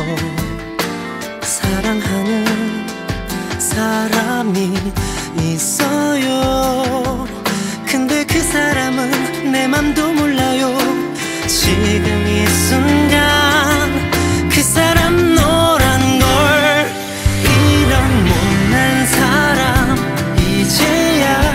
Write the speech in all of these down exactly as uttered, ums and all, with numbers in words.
사랑하는 사람이 있어요. 근데 그 사람은 내 맘도 몰라요. 지금 이 순간 그 사람 너란 걸. 이런 못난 사람 이제야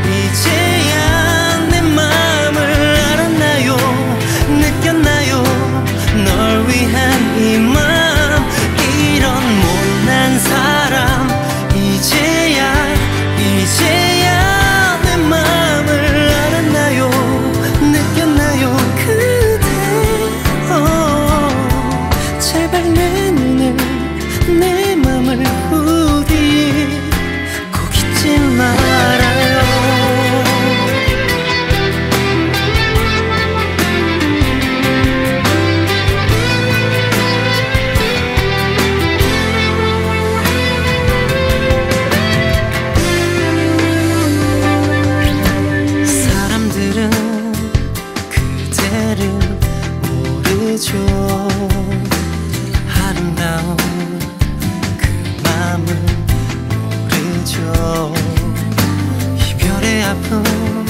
이제야 내 맘을 알았나요? 느꼈나요? 널 위한 이 맘. 이런 못난 사람 이제야 이제야 내 맘을 알았나요? 느꼈나요? 그대 어, 제발 내 눈에 내 맘을 부디 꼭 잊지 말아요. 사람들은 그대를 모르죠. 아름다운 그 맘을 모르죠. 이별의 아픔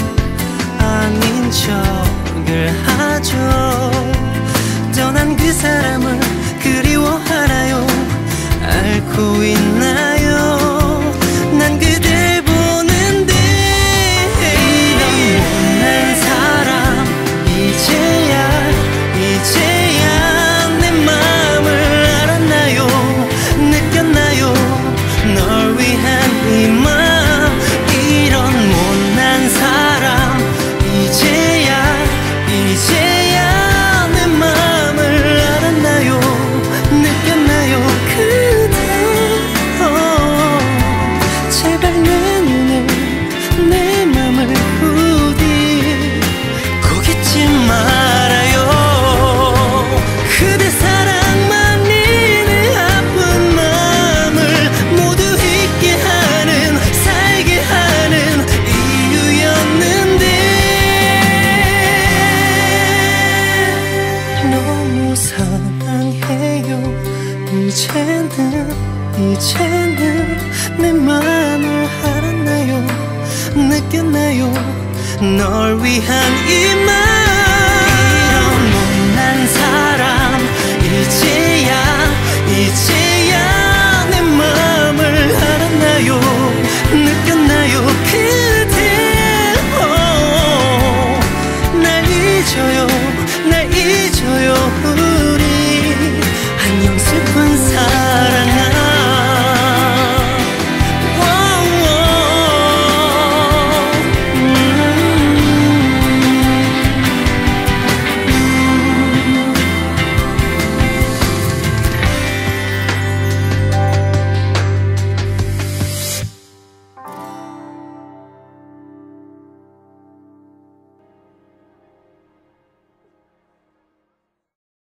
아닌 척을 하죠. 떠난 그 사람을 그리워하나요? 알고 있나요? 난 그댈 보는데. 이런 못난 사람 이제야 이제야 내 맘을 알았나요? 느꼈나요? 널 위한 이 맘. 이런 못난 사람 이제야 이제야 내 맘을 알았나요? 느꼈나요? 그대 어, 제발 내 눈에 내 맘을 부디 꼭 잊지 말아요. 그대 사랑만이 내 아픈 맘을 모두 잊게 하는 살게 하는 이유였는데. 너무 사랑해요. 이제는 이제는 내 맘을 알았나요? 느꼈나요? 널 위한 이 맘.